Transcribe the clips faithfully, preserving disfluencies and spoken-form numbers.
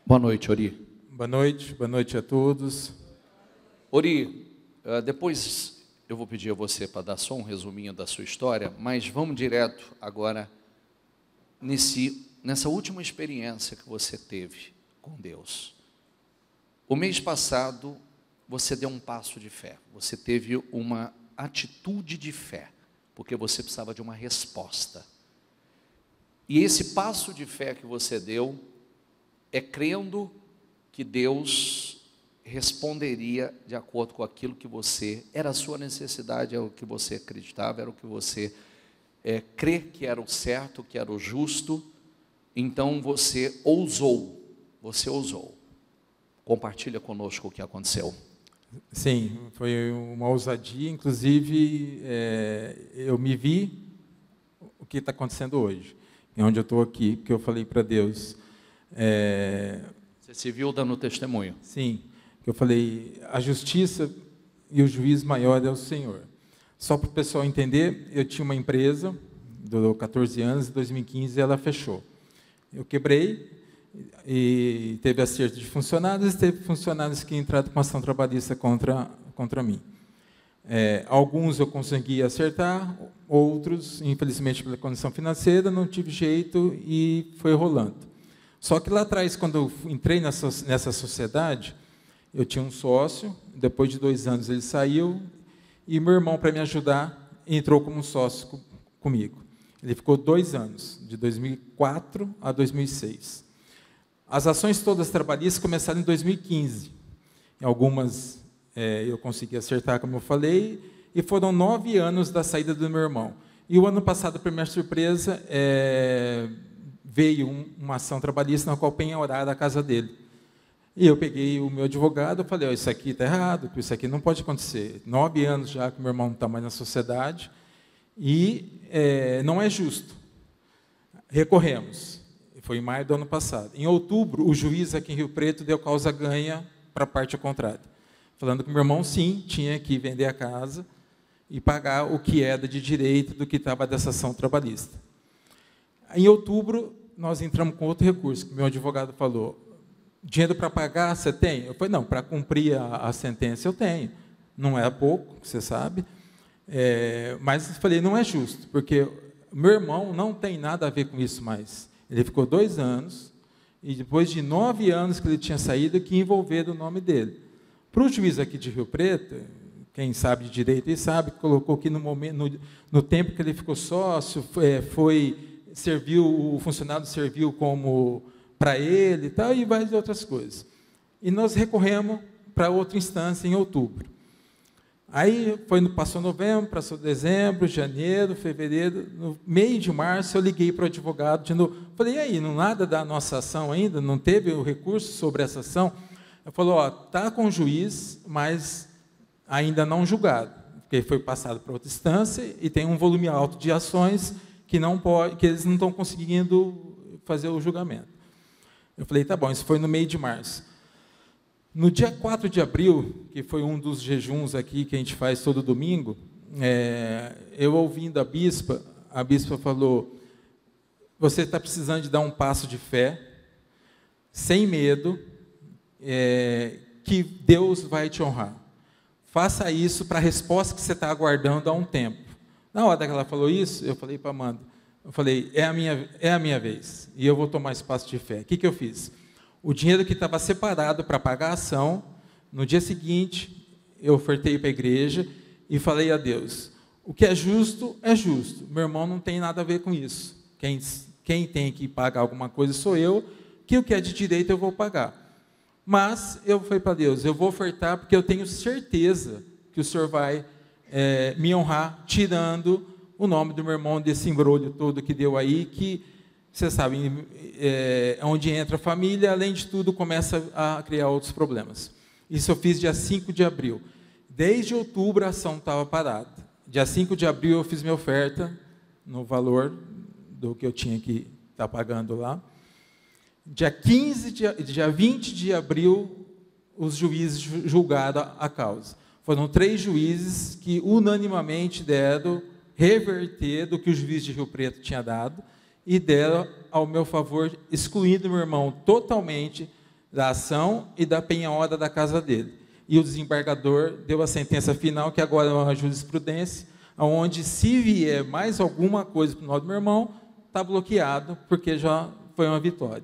Boa noite, Ori. Boa noite, boa noite a todos. Ori, depois eu vou pedir a você para dar só um resuminho da sua história, mas vamos direto agora nesse, nessa última experiência que você teve com Deus. O mês passado, você deu um passo de fé, você teve uma atitude de fé, porque você precisava de uma resposta. E esse passo de fé que você deu, é crendo que Deus responderia de acordo com aquilo que você, era a sua necessidade, era o que você acreditava, era o que você é, crê que era o certo, que era o justo, então você ousou, você ousou. Compartilha conosco o que aconteceu. Sim, foi uma ousadia, inclusive é, eu me vi o que está acontecendo hoje, é onde eu estou aqui, porque eu falei para Deus... É, você se viu dando testemunho? Sim, eu falei, a justiça e o juiz maior é o Senhor. Só para o pessoal entender, eu tinha uma empresa, durou quatorze anos, em dois mil e quinze ela fechou. Eu quebrei, e teve acerto de funcionários, e teve funcionários que entraram com ação trabalhista contra, contra mim. É, alguns eu consegui acertar, outros, infelizmente pela condição financeira, não tive jeito e foi rolando. Só que lá atrás, quando eu entrei nessa, nessa sociedade, eu tinha um sócio, depois de dois anos ele saiu, e meu irmão, para me ajudar, entrou como sócio com, comigo. Ele ficou dois anos, de dois mil e quatro a dois mil e seis. As ações todas trabalhistas começaram em dois mil e quinze. Algumas é, eu consegui acertar, como eu falei, e foram nove anos da saída do meu irmão. E o ano passado, para minha surpresa, é, veio um, uma ação trabalhista na qual penhoraram a casa dele. E eu peguei o meu advogado e falei, oh, isso aqui está errado, isso aqui não pode acontecer. Nove anos já que meu irmão não está mais na sociedade e é, não é justo. Recorremos. Foi em maio do ano passado. Em outubro, o juiz aqui em Rio Preto deu causa ganha para a parte contrária, falando que meu irmão, sim, tinha que vender a casa e pagar o que era de direito do que estava dessa ação trabalhista. Em outubro, nós entramos com outro recurso, que meu advogado falou, dinheiro para pagar você tem? Eu falei, não, para cumprir a, a sentença eu tenho. Não é pouco, você sabe. É, mas eu falei, não é justo, porque meu irmão não tem nada a ver com isso mais. Ele ficou dois anos, e depois de nove anos que ele tinha saído, que envolveram o nome dele. Para o juiz aqui de Rio Preto, quem sabe de direito, ele sabe, colocou que no, momento, no, no tempo que ele ficou sócio, foi... foi serviu, o funcionário serviu como para ele e tal, e várias outras coisas. E nós recorremos para outra instância em outubro. Aí foi, passou novembro, passou dezembro, janeiro, fevereiro, no meio de março eu liguei para o advogado de novo. Falei, e aí, não nada da nossa ação ainda? Não teve o recurso sobre essa ação? Ele falou, ó, está com o juiz, mas ainda não julgado, porque foi passado para outra instância e tem um volume alto de ações que, não pode, que eles não estão conseguindo fazer o julgamento. Eu falei, tá bom, isso foi no meio de março. No dia quatro de abril, que foi um dos jejuns aqui que a gente faz todo domingo, é, eu ouvindo a bispa, a bispa falou, você está precisando de dar um passo de fé, sem medo, é, que Deus vai te honrar. Faça isso para a resposta que você está aguardando há um tempo. Na hora que ela falou isso, eu falei para a Amanda, eu falei, é a, minha, é a minha vez, e eu vou tomar esse passo de fé. O que, que eu fiz? O dinheiro que estava separado para pagar a ação, no dia seguinte, eu ofertei para a igreja e falei a Deus, o que é justo, é justo. Meu irmão não tem nada a ver com isso. Quem, quem tem que pagar alguma coisa sou eu, que o que é de direito eu vou pagar. Mas eu falei para Deus, eu vou ofertar porque eu tenho certeza que o Senhor vai É, me honrar, tirando o nome do meu irmão desse embrulho todo que deu aí, que, vocês sabem, é, onde entra a família, além de tudo, começa a criar outros problemas. Isso eu fiz dia cinco de abril. Desde outubro a ação estava parada. Dia cinco de abril eu fiz minha oferta, no valor do que eu tinha que estar pagando lá. Dia quinze, dia, dia vinte de abril, os juízes julgaram a causa. Foram três juízes que unanimamente deram reverter do que o juiz de Rio Preto tinha dado e deram ao meu favor, excluindo meu irmão totalmente da ação e da penhora da casa dele. E o desembargador deu a sentença final, que agora é uma jurisprudência, onde se vier mais alguma coisa para o nome do meu irmão, está bloqueado, porque já foi uma vitória.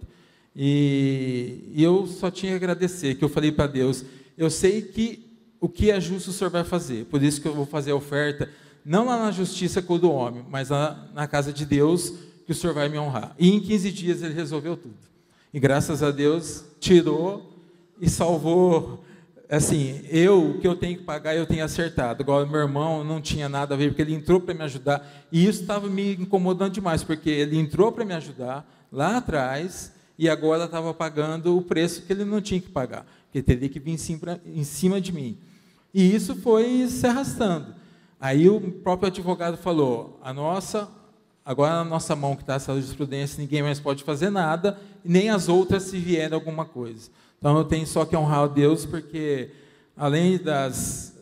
E, e eu só tinha que agradecer, que eu falei para Deus, eu sei que o que é justo o Senhor vai fazer, por isso que eu vou fazer a oferta, não lá na justiça com o do homem, mas lá na casa de Deus, que o Senhor vai me honrar. E em quinze dias ele resolveu tudo. E graças a Deus, tirou e salvou. Assim, eu, o que eu tenho que pagar, eu tenho acertado. Agora, meu irmão não tinha nada a ver, porque ele entrou para me ajudar. E isso estava me incomodando demais, porque ele entrou para me ajudar lá atrás, e agora estava pagando o preço que ele não tinha que pagar, porque teria que vir em cima, em cima de mim. E isso foi se arrastando. Aí o próprio advogado falou, a nossa, agora na nossa mão que está essa jurisprudência, ninguém mais pode fazer nada, e nem as outras se vier alguma coisa. Então eu tenho só que honrar a Deus, porque além das,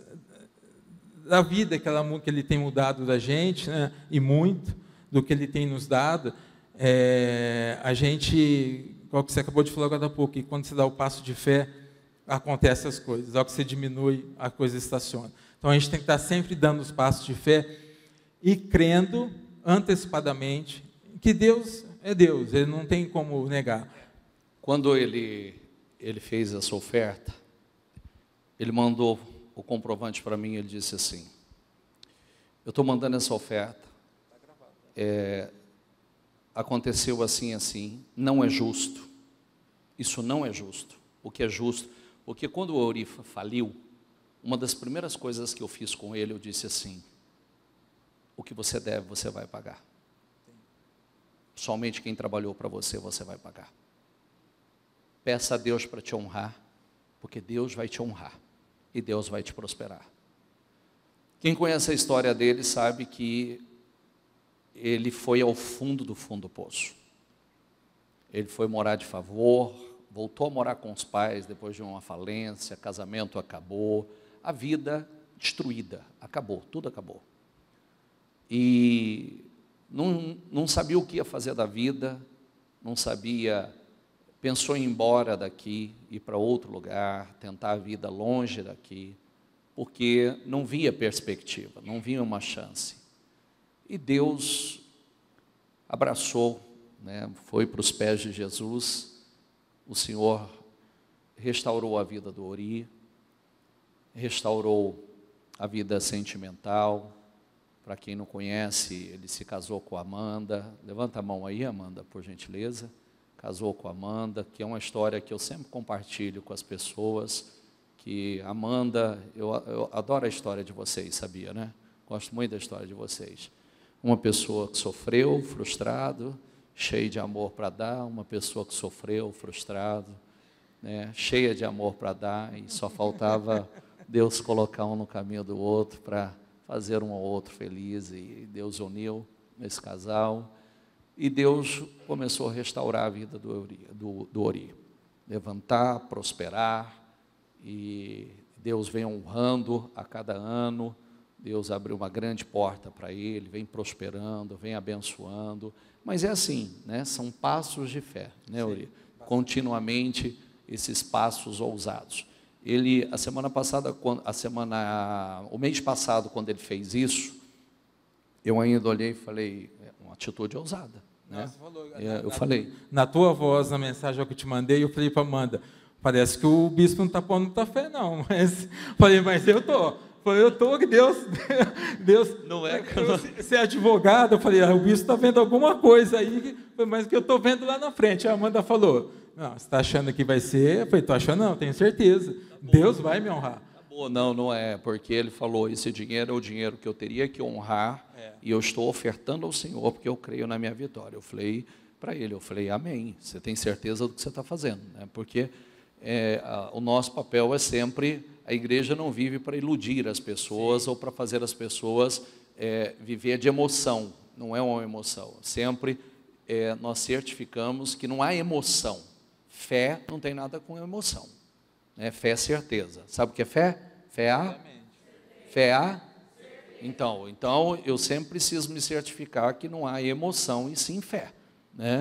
da vida que, ela, que Ele tem mudado da gente, né, e muito do que Ele tem nos dado, é, a gente, qual que você acabou de falar agora há pouco, que quando você dá o passo de fé, acontecem as coisas, ao que você diminui, a coisa estaciona. Então a gente tem que estar sempre dando os passos de fé e crendo antecipadamente que Deus é Deus, Ele não tem como negar. Quando ele, ele fez essa oferta, ele mandou o comprovante para mim, ele disse assim, eu estou mandando essa oferta, é, aconteceu assim, assim, não é justo, isso não é justo, o que é justo, porque quando o Ori faliu, uma das primeiras coisas que eu fiz com ele, eu disse assim, o que você deve, você vai pagar. Somente quem trabalhou para você, você vai pagar. Peça a Deus para te honrar, porque Deus vai te honrar e Deus vai te prosperar. Quem conhece a história dele sabe que ele foi ao fundo do fundo do poço. Ele foi morar de favor, voltou a morar com os pais depois de uma falência, casamento acabou, a vida destruída, acabou, tudo acabou. E não, não sabia o que ia fazer da vida, não sabia, pensou em ir embora daqui, ir para outro lugar, tentar a vida longe daqui, porque não via perspectiva, não via uma chance. E Deus abraçou, né, foi para os pés de Jesus, o Senhor restaurou a vida do Ori, restaurou a vida sentimental. Para quem não conhece, ele se casou com a Amanda. Levanta a mão aí, Amanda, por gentileza. Casou com a Amanda, que é uma história que eu sempre compartilho com as pessoas, que Amanda, eu, eu adoro a história de vocês, sabia, né? Gosto muito da história de vocês. Uma pessoa que sofreu, frustrado, cheio de amor para dar, uma pessoa que sofreu, frustrado, né? Cheia de amor para dar, e só faltava Deus colocar um no caminho do outro para fazer um ao outro feliz, e Deus uniu esse casal, e Deus começou a restaurar a vida do Ori, do, do Ori. Levantar, prosperar, e Deus vem honrando a cada ano, Deus abriu uma grande porta para ele, vem prosperando, vem abençoando, mas é assim, né? São passos de fé, né, Ori? Continuamente esses passos ousados. Ele, a semana passada, a semana, o mês passado, quando ele fez isso, eu ainda olhei e falei, é uma atitude ousada, né? Nossa, falou, eu, na, eu falei. Na tua voz, na mensagem que eu te mandei, eu falei para Amanda, parece que o bispo não está pondo muita fé, não. Mas, falei, mas eu estou. Falei, eu estou, que Deus, Deus, não é, você é advogado, eu falei, ah, o bispo está vendo alguma coisa aí, mas que eu estou vendo lá na frente. A Amanda falou, não, você está achando que vai ser? Eu falei, estou achando não, tenho certeza. Tá bom, Deus vai me honrar. Tá bom, não, não é, porque ele falou, esse dinheiro é o dinheiro que eu teria que honrar, é. E eu estou ofertando ao Senhor, porque eu creio na minha vitória. Eu falei para ele, eu falei, amém, você tem certeza do que você está fazendo, né? Porque é, a, o nosso papel é sempre, a igreja não vive para iludir as pessoas, sim, ou para fazer as pessoas é, viver de emoção, não é uma emoção, sempre é, nós certificamos que não há emoção. Fé não tem nada com emoção, né? Fé é certeza. Sabe o que é fé? Fé a? Fé a? Então, então, eu sempre preciso me certificar que não há emoção e sim fé, né? Então,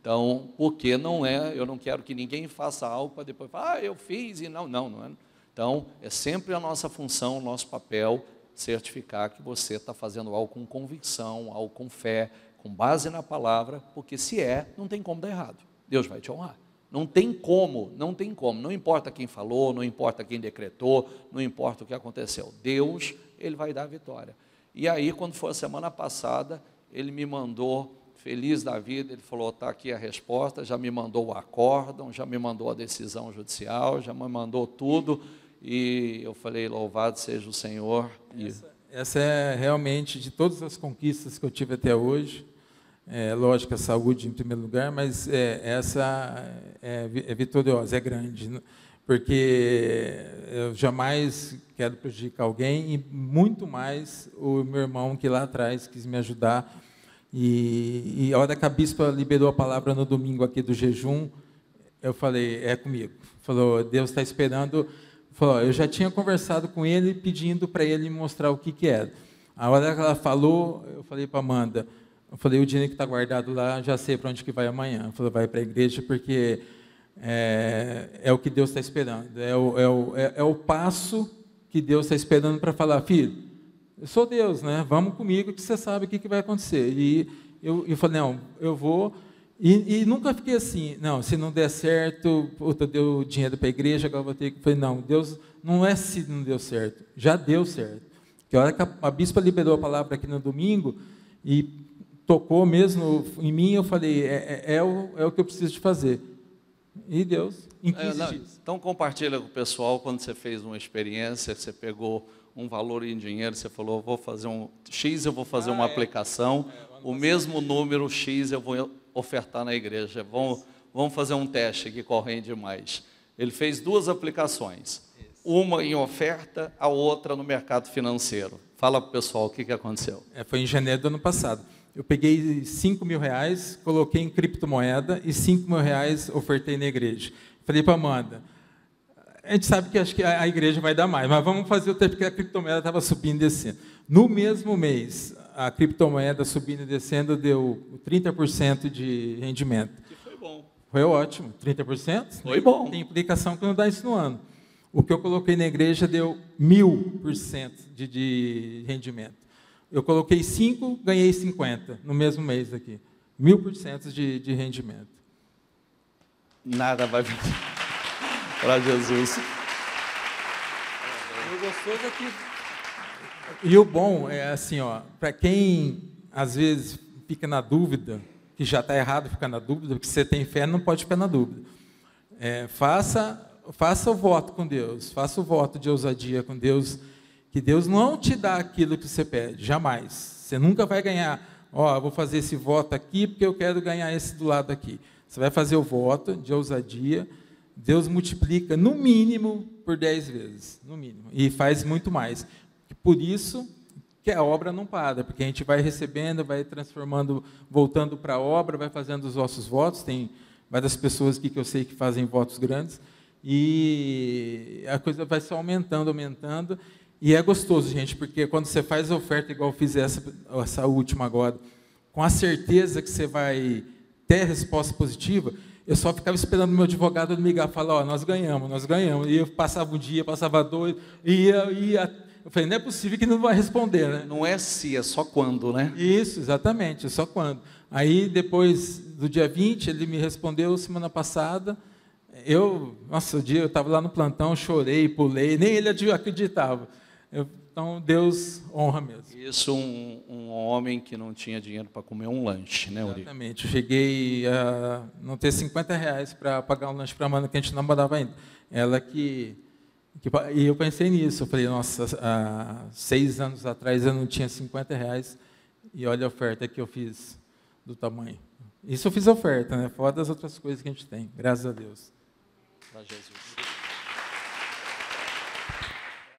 Então, porque não é, eu não quero que ninguém faça algo para depois falar, ah, eu fiz e não, não, não é. Então, é sempre a nossa função, o nosso papel, certificar que você está fazendo algo com convicção, algo com fé, com base na palavra, porque se é, não tem como dar errado. Deus vai te honrar. Não tem como, não tem como. Não importa quem falou, não importa quem decretou, não importa o que aconteceu. Deus, Ele vai dar a vitória. E aí, quando foi a semana passada, Ele me mandou, feliz da vida, Ele falou, está aqui a resposta, já me mandou o acórdão, já me mandou a decisão judicial, já me mandou tudo, e eu falei, louvado seja o Senhor. Essa, essa é realmente, de todas as conquistas que eu tive até hoje, é, lógico, a saúde em primeiro lugar, mas é, essa é, é vitoriosa, é grande, porque eu jamais quero prejudicar alguém, e muito mais o meu irmão que lá atrás quis me ajudar, e, e a hora que a bispa liberou a palavra no domingo aqui do jejum, eu falei, é comigo. Falou, Deus está esperando. Falou, eu já tinha conversado com ele, pedindo para ele mostrar o que, que era. A hora que ela falou, eu falei para a Amanda, eu falei, o dinheiro que está guardado lá, já sei para onde que vai amanhã. Eu falei, vai para a igreja, porque é, é o que Deus está esperando. É o, é, o, é, é o passo que Deus está esperando para falar, filho, eu sou Deus, né? Vamos comigo que você sabe o que, que vai acontecer. E eu, eu falei, não, eu vou... E, e nunca fiquei assim, não, se não der certo, puta, deu dinheiro para a igreja, agora vou ter que... Falei, não, Deus, não é se não deu certo, já deu certo. Porque a hora que a, a bispa liberou a palavra aqui no domingo, e tocou mesmo em mim, eu falei, é, é, é, o, é o que eu preciso de fazer. E Deus, em quinze é, não, dias. Então, compartilha com o pessoal, quando você fez uma experiência, você pegou um valor em dinheiro, você falou, vou fazer um X, eu vou fazer ah, uma é. aplicação, é, o mesmo número X eu vou ofertar na igreja, vamos, vamos fazer um teste aqui, qual rende mais. Ele fez duas aplicações, Isso. uma em oferta, a outra no mercado financeiro. Fala para o pessoal o que, que aconteceu. É, foi em janeiro do ano passado. Eu peguei cinco mil reais, coloquei em criptomoeda e cinco mil reais ofertei na igreja. Falei para a Amanda, a gente sabe que acho que a igreja vai dar mais, mas vamos fazer o tempo que a criptomoeda estava subindo e descendo. No mesmo mês, a criptomoeda subindo e descendo deu trinta por cento de rendimento. Que foi bom. Foi ótimo, trinta por cento? Foi bom. Tem implicação que não dá isso no ano. O que eu coloquei na igreja deu mil por cento de, de rendimento. Eu coloquei cinco, ganhei cinquenta no mesmo mês aqui. Mil por cento de, de rendimento. Nada vai para Jesus. O gostoso é que... E o bom é assim, ó, para quem às vezes fica na dúvida, que já está errado ficar na dúvida, porque você tem fé, não pode ficar na dúvida. É, faça, faça o voto com Deus, faça o voto de ousadia com Deus, que Deus não te dá aquilo que você pede, jamais. Você nunca vai ganhar, ó, eu vou fazer esse voto aqui porque eu quero ganhar esse do lado aqui. Você vai fazer o voto de ousadia, Deus multiplica no mínimo por dez vezes, no mínimo, e faz muito mais. Por isso que a obra não para, porque a gente vai recebendo, vai transformando, voltando para a obra, vai fazendo os nossos votos. Tem várias pessoas aqui que eu sei que fazem votos grandes, e a coisa vai só aumentando, aumentando, e é gostoso, gente, porque quando você faz a oferta, igual eu fiz essa, essa última agora, com a certeza que você vai ter a resposta positiva, eu só ficava esperando o meu advogado me ligar e falar, ó, nós ganhamos, nós ganhamos, e eu passava um dia, passava dois, ia, ia... Eu falei, não é possível que não vai responder, né? Não é se, é só quando, né? Isso, exatamente, é só quando. Aí, depois do dia vinte, ele me respondeu semana passada. Eu, nossa, o dia eu estava lá no plantão, chorei, pulei, nem ele acreditava. Eu, então, Deus honra mesmo. Isso, um, um homem que não tinha dinheiro para comer um lanche, né, Uri? Exatamente. Eu cheguei a não ter cinquenta reais para pagar um lanche para a Amanda, que a gente não mandava ainda. Ela que... E eu pensei nisso, eu falei, nossa, há seis anos atrás eu não tinha cinquenta reais, e olha a oferta que eu fiz do tamanho. Isso eu fiz oferta, né? Fora das outras coisas que a gente tem, graças a Deus. Para Jesus.